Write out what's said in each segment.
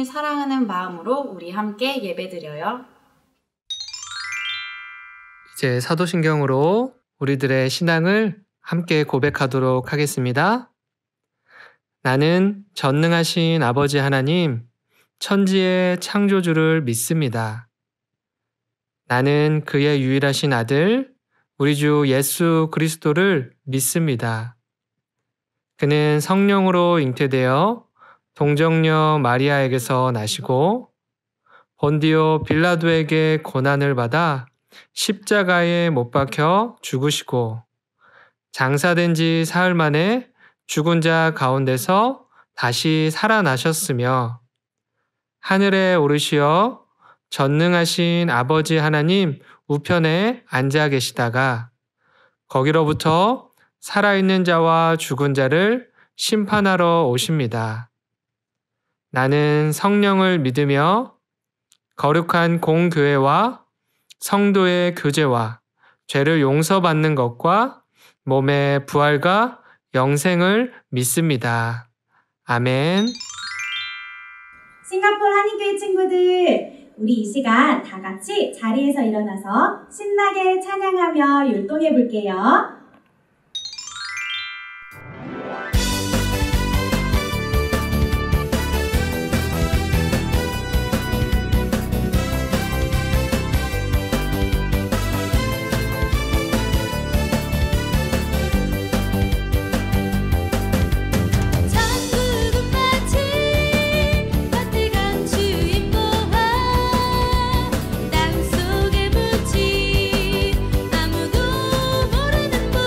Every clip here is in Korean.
사랑하는 마음으로 우리 함께 예배드려요. 이제 사도신경으로 우리들의 신앙을 함께 고백하도록 하겠습니다. 나는 전능하신 아버지 하나님, 천지의 창조주를 믿습니다. 나는 그의 유일하신 아들, 우리 주 예수 그리스도를 믿습니다. 그는 성령으로 잉태되어 동정녀 마리아에게서 나시고 본디오 빌라도에게 고난을 받아 십자가에 못 박혀 죽으시고 장사된 지 사흘 만에 죽은 자 가운데서 다시 살아나셨으며 하늘에 오르시어 전능하신 아버지 하나님 우편에 앉아 계시다가 거기로부터 살아있는 자와 죽은 자를 심판하러 오십니다. 나는 성령을 믿으며 거룩한 공교회와 성도의 교제와 죄를 용서받는 것과 몸의 부활과 영생을 믿습니다. 아멘. 싱가포르 한인교회 친구들, 우리 이 시간 다 같이 자리에서 일어나서 신나게 찬양하며 율동해 볼게요. 땅속에 묻힌 아무도 모르는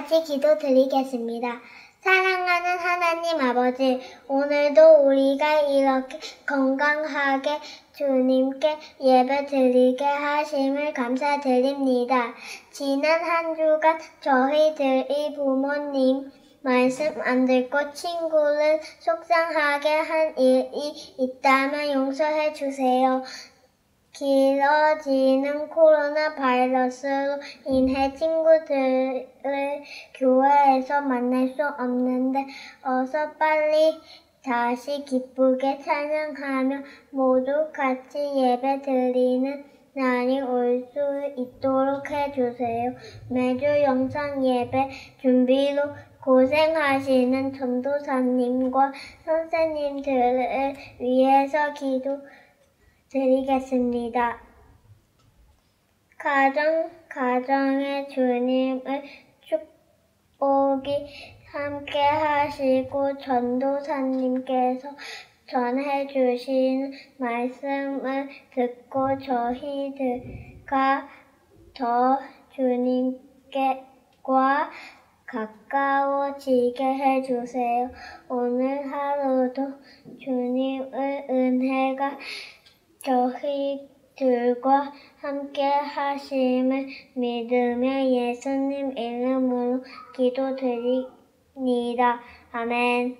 같이 기도드리겠습니다. 사랑하는 하나님 아버지, 오늘도 우리가 이렇게 건강하게 주님께 예배 드리게 하심을 감사드립니다. 지난 한 주간 저희들이 부모님 말씀 안 듣고 친구를 속상하게 한 일이 있다면 용서해 주세요. 길어지는 코로나 바이러스로 인해 친구들을 교회에서 만날 수 없는데 어서 빨리 다시 기쁘게 찬양하며 모두 같이 예배 드리는 날이 올 수 있도록 해주세요. 매주 영상 예배 준비로 고생하시는 전도사님과 선생님들을 위해서 기도드리겠습니다. 가정의 주님의 축복이 함께 하시고 전도사님께서 전해주신 말씀을 듣고 저희들과 더 주님과 가까워지게 해주세요. 오늘 하루도 주님의 은혜가 저희들과 함께 하심을 믿으며 예수님 이름으로 기도드립니다. 아멘.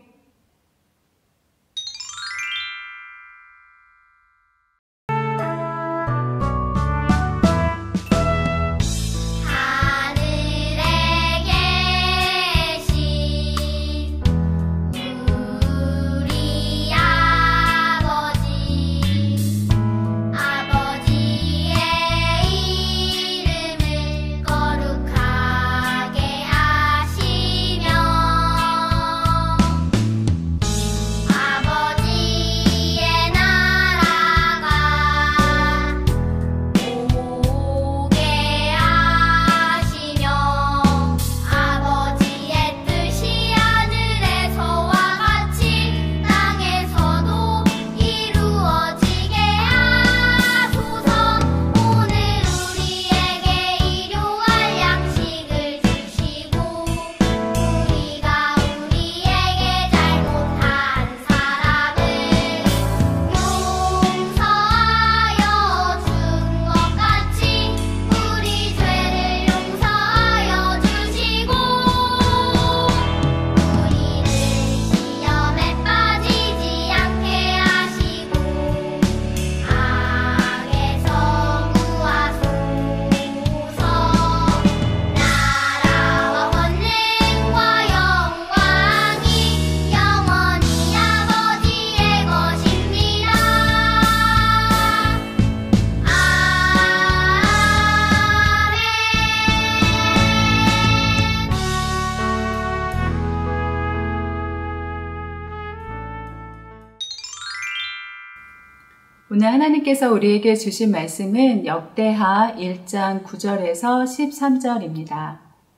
오늘 하나님께서 우리에게 주신 말씀은 역대하 1장 9절에서 13절입니다.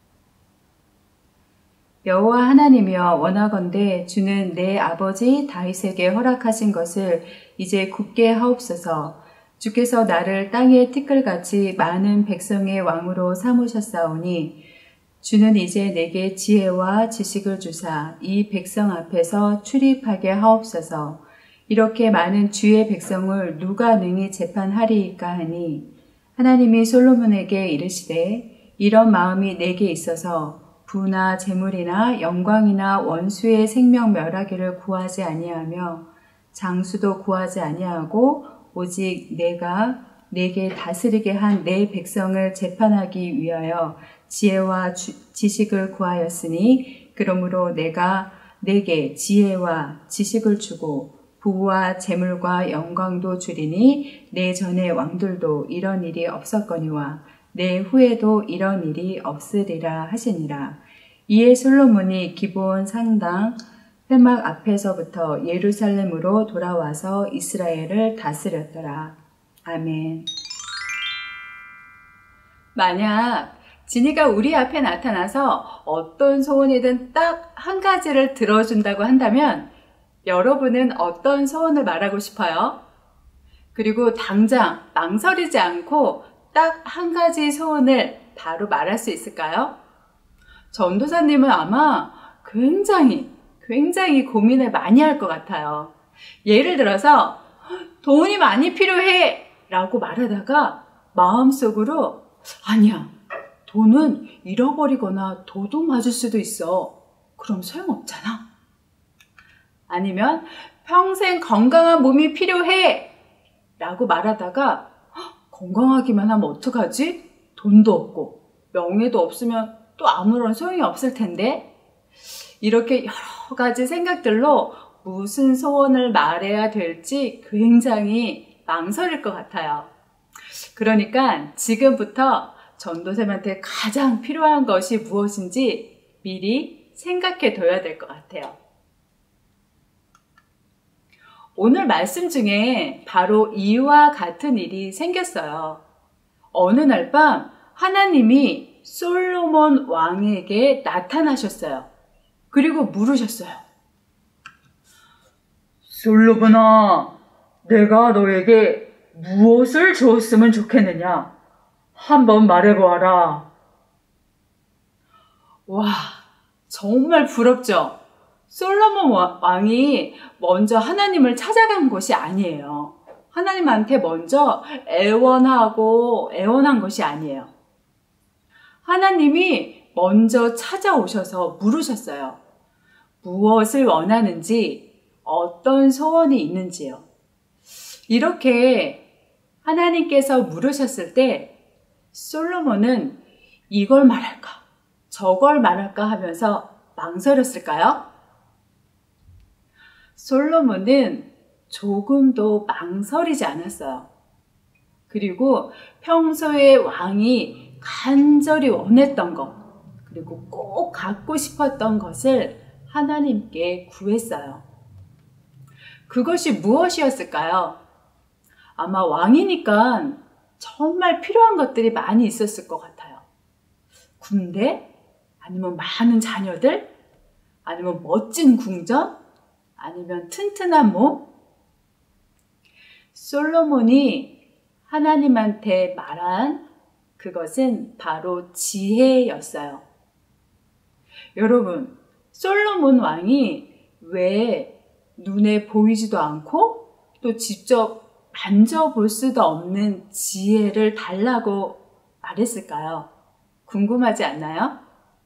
여호와 하나님이여 원하건대 주는 내 아버지 다윗에게 허락하신 것을 이제 굳게 하옵소서. 주께서 나를 땅의 티끌같이 많은 백성의 왕으로 삼으셨사오니 주는 이제 내게 지혜와 지식을 주사 이 백성 앞에서 출입하게 하옵소서. 이렇게 많은 주의 백성을 누가 능히 재판하리이까 하니 하나님이 솔로몬에게 이르시되 이런 마음이 내게 있어서 부나 재물이나 영광이나 원수의 생명 멸하기를 구하지 아니하며 장수도 구하지 아니하고 오직 내가 내게 다스리게 한 내 백성을 재판하기 위하여 지혜와 지식을 구하였으니 그러므로 내가 내게 지혜와 지식을 주고 부와 재물과 영광도 주리니 내 전의 왕들도 이런 일이 없었거니와 내 후에도 이런 일이 없으리라 하시니라. 이에 솔로몬이 기브온 상당 회막 앞에서부터 예루살렘으로 돌아와서 이스라엘을 다스렸더라. 아멘. 만약 진이가 우리 앞에 나타나서 어떤 소원이든 딱 한 가지를 들어준다고 한다면 여러분은 어떤 소원을 말하고 싶어요? 그리고 당장 망설이지 않고 딱 한 가지 소원을 바로 말할 수 있을까요? 전도사님은 아마 굉장히 고민을 많이 할 것 같아요. 예를 들어서 돈이 많이 필요해 라고 말하다가 마음속으로 아니야, 돈은 잃어버리거나 도둑 맞을 수도 있어. 그럼 소용없잖아. 아니면 평생 건강한 몸이 필요해 라고 말하다가 건강하기만 하면 어떡하지? 돈도 없고 명예도 없으면 또 아무런 소용이 없을 텐데. 이렇게 여러 가지 생각들로 무슨 소원을 말해야 될지 굉장히 망설일 것 같아요. 그러니까 지금부터 전도사님한테 가장 필요한 것이 무엇인지 미리 생각해 둬야 될 것 같아요. 오늘 말씀 중에 바로 이와 같은 일이 생겼어요. 어느 날 밤 하나님이 솔로몬 왕에게 나타나셨어요. 그리고 물으셨어요. 솔로몬아, 내가 너에게 무엇을 주었으면 좋겠느냐? 한번 말해보아라. 와, 정말 부럽죠? 솔로몬 왕이 먼저 하나님을 찾아간 것이 아니에요. 하나님한테 먼저 애원한 것이 아니에요. 하나님이 먼저 찾아오셔서 물으셨어요. 무엇을 원하는지, 어떤 소원이 있는지요. 이렇게 하나님께서 물으셨을 때 솔로몬은 이걸 말할까, 저걸 말할까 하면서 망설였을까요? 솔로몬은 조금도 망설이지 않았어요. 그리고 평소에 왕이 간절히 원했던 것, 그리고 꼭 갖고 싶었던 것을 하나님께 구했어요. 그것이 무엇이었을까요? 아마 왕이니까 정말 필요한 것들이 많이 있었을 것 같아요. 군대? 아니면 많은 자녀들? 아니면 멋진 궁전? 아니면 튼튼한 몸? 솔로몬이 하나님한테 말한 그것은 바로 지혜였어요. 여러분, 솔로몬 왕이 왜 눈에 보이지도 않고 또 직접 만져볼 수도 없는 지혜를 달라고 말했을까요? 궁금하지 않나요?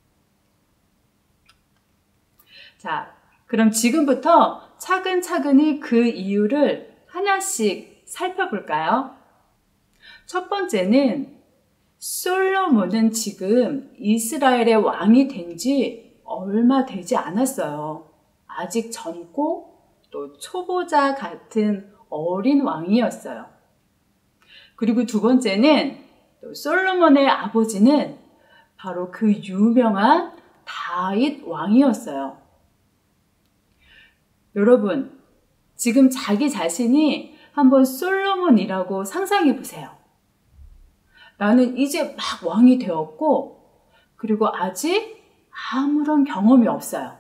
자, 그럼 지금부터 차근차근히 그 이유를 하나씩 살펴볼까요? 첫 번째는 솔로몬은 지금 이스라엘의 왕이 된 지 얼마 되지 않았어요. 아직 젊고 또 초보자 같은 어린 왕이었어요. 그리고 두 번째는 또 솔로몬의 아버지는 바로 그 유명한 다윗 왕이었어요. 여러분, 지금 자기 자신이 한번 솔로몬이라고 상상해 보세요. 나는 이제 막 왕이 되었고, 그리고 아직 아무런 경험이 없어요.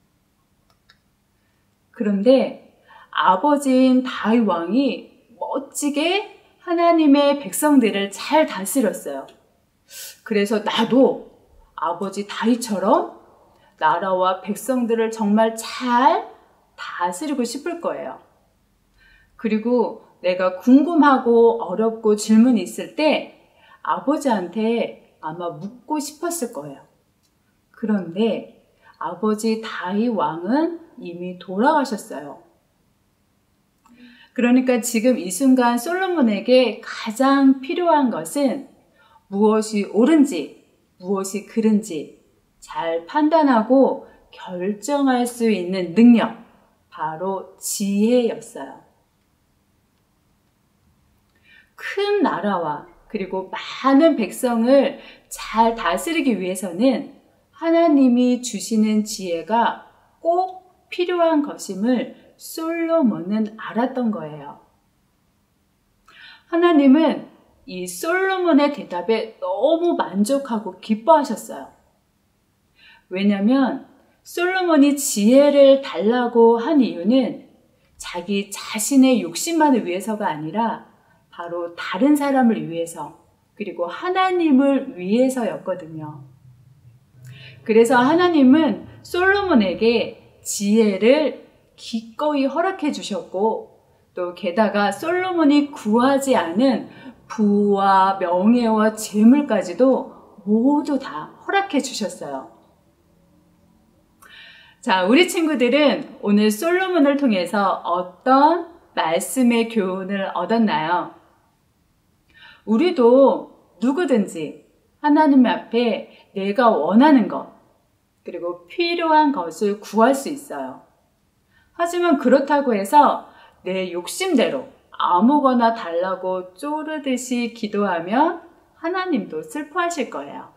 그런데 아버지인 다윗 왕이 멋지게 하나님의 백성들을 잘 다스렸어요. 그래서 나도 아버지 다윗처럼 나라와 백성들을 정말 잘 다스리고 싶을 거예요. 그리고 내가 궁금하고 어렵고 질문이 있을 때 아버지한테 아마 묻고 싶었을 거예요. 그런데 아버지 다윗 왕은 이미 돌아가셨어요. 그러니까 지금 이 순간 솔로몬에게 가장 필요한 것은 무엇이 옳은지, 무엇이 그른지 잘 판단하고 결정할 수 있는 능력, 바로 지혜였어요. 큰 나라와 그리고 많은 백성을 잘 다스리기 위해서는 하나님이 주시는 지혜가 꼭 필요한 것임을 솔로몬은 알았던 거예요. 하나님은 이 솔로몬의 대답에 너무 만족하고 기뻐하셨어요. 왜냐하면 솔로몬이 지혜를 달라고 한 이유는 자기 자신의 욕심만을 위해서가 아니라 바로 다른 사람을 위해서, 그리고 하나님을 위해서였거든요. 그래서 하나님은 솔로몬에게 지혜를 기꺼이 허락해 주셨고, 또 게다가 솔로몬이 구하지 않은 부와 명예와 재물까지도 모두 다 허락해 주셨어요. 자, 우리 친구들은 오늘 솔로몬을 통해서 어떤 말씀의 교훈을 얻었나요? 우리도 누구든지 하나님 앞에 내가 원하는 것, 그리고 필요한 것을 구할 수 있어요. 하지만 그렇다고 해서 내 욕심대로 아무거나 달라고 쪼르듯이 기도하면 하나님도 슬퍼하실 거예요.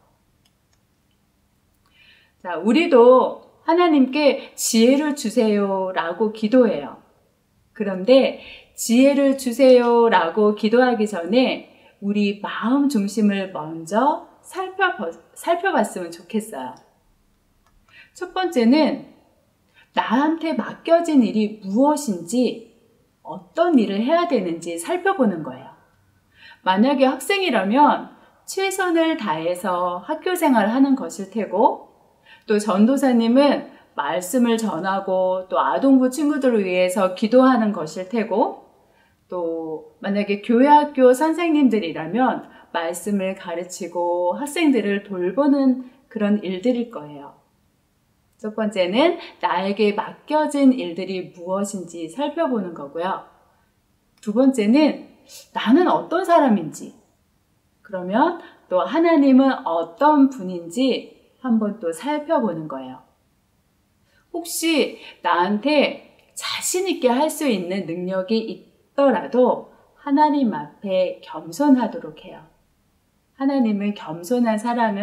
자, 우리도 하나님께 지혜를 주세요 라고 기도해요. 그런데 지혜를 주세요 라고 기도하기 전에 우리 마음 중심을 먼저 살펴봤으면 좋겠어요. 첫 번째는 나한테 맡겨진 일이 무엇인지, 어떤 일을 해야 되는지 살펴보는 거예요. 만약에 학생이라면 최선을 다해서 학교 생활을 하는 것일 테고, 또 전도사님은 말씀을 전하고 또 아동부 친구들을 위해서 기도하는 것일 테고, 또 만약에 교회 학교 선생님들이라면 말씀을 가르치고 학생들을 돌보는 그런 일들일 거예요. 첫 번째는 나에게 맡겨진 일들이 무엇인지 살펴보는 거고요. 두 번째는 나는 어떤 사람인지, 그러면 또 하나님은 어떤 분인지 한번 또 살펴보는 거예요. 혹시 나한테 자신 있게 할 수 있는 능력이 있더라도 하나님 앞에 겸손하도록 해요. 하나님은 겸손한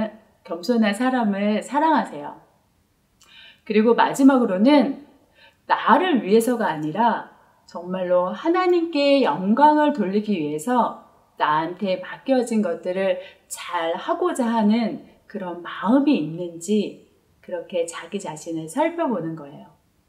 사람을 사랑하세요. 그리고 마지막으로는 나를 위해서가 아니라 정말로 하나님께 영광을 돌리기 위해서 나한테 맡겨진 것들을 잘 하고자 하는 그런 마음이 있는지, 그렇게 자기 자신을 살펴보는 거예요.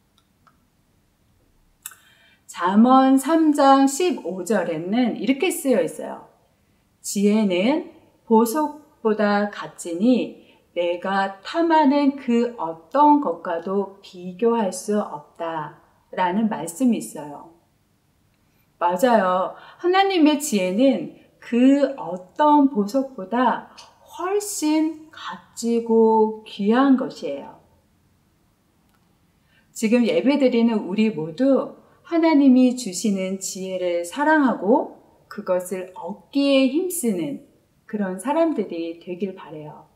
잠언 3장 15절에는 이렇게 쓰여 있어요. 지혜는 보석보다 값지니 내가 탐하는 그 어떤 것과도 비교할 수 없다 라는 말씀이 있어요. 맞아요. 하나님의 지혜는 그 어떤 보석보다 훨씬 값지고 귀한 것이에요. 지금 예배드리는 우리 모두 하나님이 주시는 지혜를 사랑하고 그것을 얻기에 힘쓰는 그런 사람들이 되길 바라요.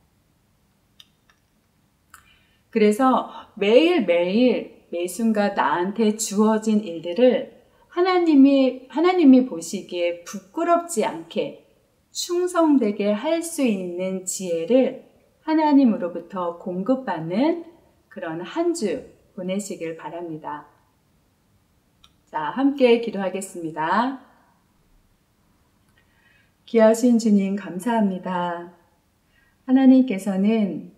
그래서 매일매일 매 순간 나한테 주어진 일들을 하나님이 보시기에 부끄럽지 않게 충성되게 할 수 있는 지혜를 하나님으로부터 공급받는 그런 한 주 보내시길 바랍니다. 자, 함께 기도하겠습니다. 귀하신 주님 감사합니다. 하나님께서는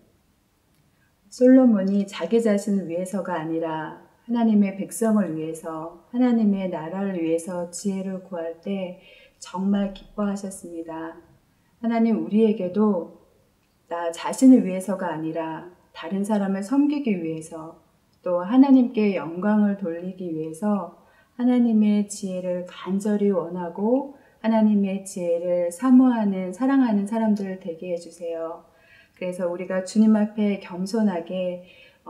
솔로몬이 자기 자신을 위해서가 아니라 하나님의 백성을 위해서, 하나님의 나라를 위해서 지혜를 구할 때 정말 기뻐하셨습니다. 하나님, 우리에게도 나 자신을 위해서가 아니라 다른 사람을 섬기기 위해서, 또 하나님께 영광을 돌리기 위해서 하나님의 지혜를 간절히 원하고 하나님의 지혜를 사모하는, 사랑하는 사람들 되게 해주세요. 그래서 우리가 주님 앞에 겸손하게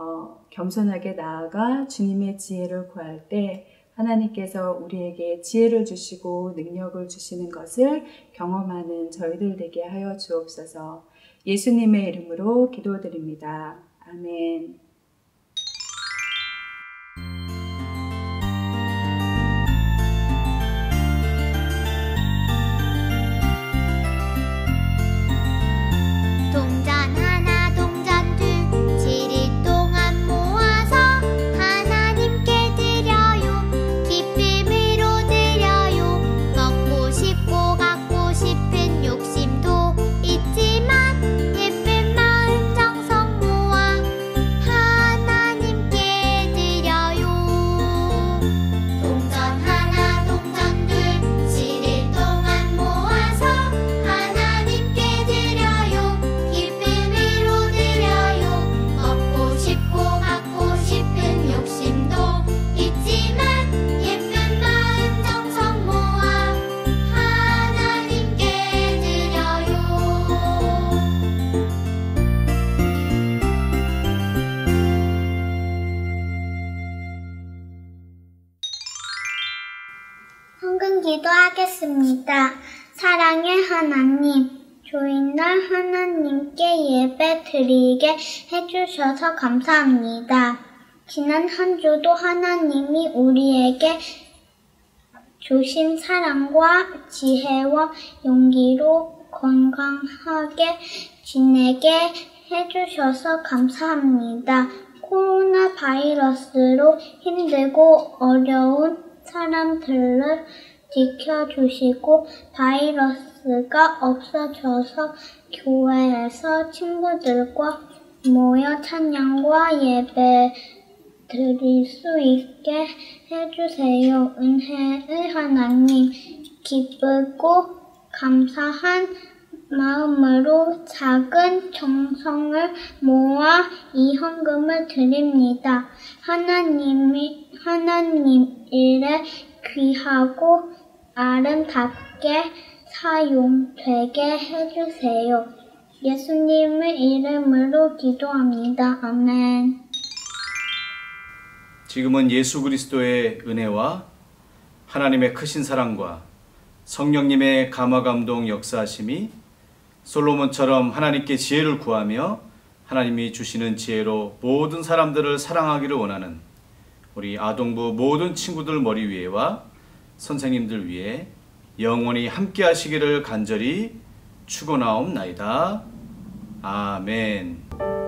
나아가 주님의 지혜를 구할 때 하나님께서 우리에게 지혜를 주시고 능력을 주시는 것을 경험하는 저희들 되게 하여 주옵소서. 예수님의 이름으로 기도드립니다. 아멘. 동전 하나 동전 둘 지리 동안 모아서 하나님께 드려요. 기쁨으로 드려요. 먹고 싶고 갖고 싶은 욕심도 있지만 예쁜 마음 정성 모아 기도하겠습니다. 사랑의 하나님, 주일날 하나님께 예배 드리게 해주셔서 감사합니다. 지난 한 주도 하나님이 우리에게 주신 사랑과 지혜와 용기로 건강하게 지내게 해주셔서 감사합니다. 코로나 바이러스로 힘들고 어려운 사람들을 지켜주시고 바이러스가 없어져서 교회에서 친구들과 모여 찬양과 예배 드릴 수 있게 해주세요. 은혜의 하나님, 기쁘고 감사한 마음으로 작은 정성을 모아 이 헌금을 드립니다. 하나님 일에 귀하고 아름답게 사용되게 해주세요. 예수님의 이름으로 기도합니다. 아멘. 지금은 예수 그리스도의 은혜와 하나님의 크신 사랑과 성령님의 감화감동 역사하심이 솔로몬처럼 하나님께 지혜를 구하며 하나님이 주시는 지혜로 모든 사람들을 사랑하기를 원하는 우리 아동부 모든 친구들 머리 위에와 선생님들 위에 영원히 함께 하시기를 간절히 축원하옵나이다. 아멘.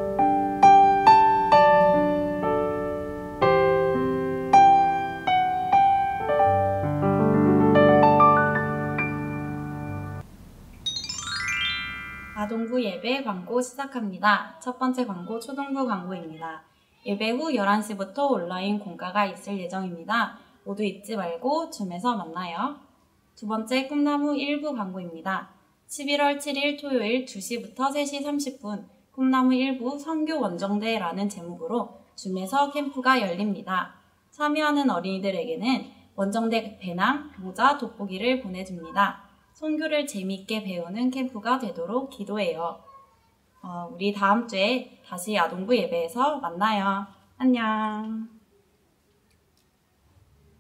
아동부 예배 광고 시작합니다. 첫 번째 광고 초등부 광고입니다. 예배 후 11시부터 온라인 공가가 있을 예정입니다. 모두 잊지 말고 줌에서 만나요. 두 번째 꿈나무 1부 광고입니다. 11월 7일 토요일 2시부터 3시 30분 꿈나무 1부 선교 원정대라는 제목으로 줌에서 캠프가 열립니다. 참여하는 어린이들에게는 원정대 배낭, 모자, 돋보기를 보내줍니다. 선교를 재미있게 배우는 캠프가 되도록 기도해요. 우리 다음 주에 다시 아동부 예배에서 만나요. 안녕.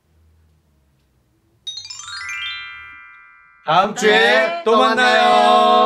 다음 주에 또 만나요.